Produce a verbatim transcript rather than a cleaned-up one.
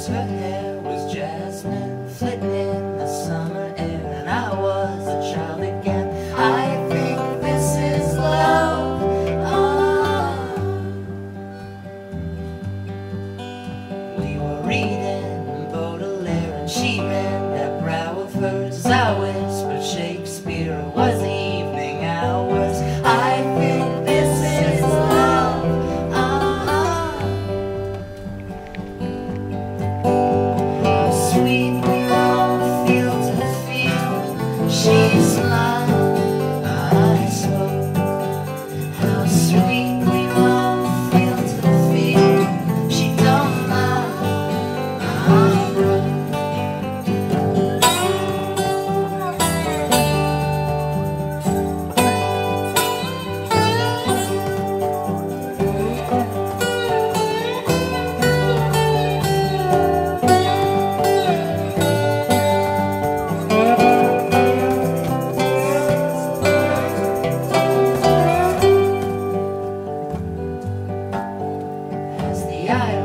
rose. Her hair was jasmine, flitting in the summer air, and I was a child again. I think this is love. Oh. We were reading Baudelaire, and she bent that brow of hers as I whispered Shakespeare. It was the evening hours. I think this is love. How sweet we roam field to field. She smiled, I spoke. How sweet we roam field to field. She don't mind, I wrote. As the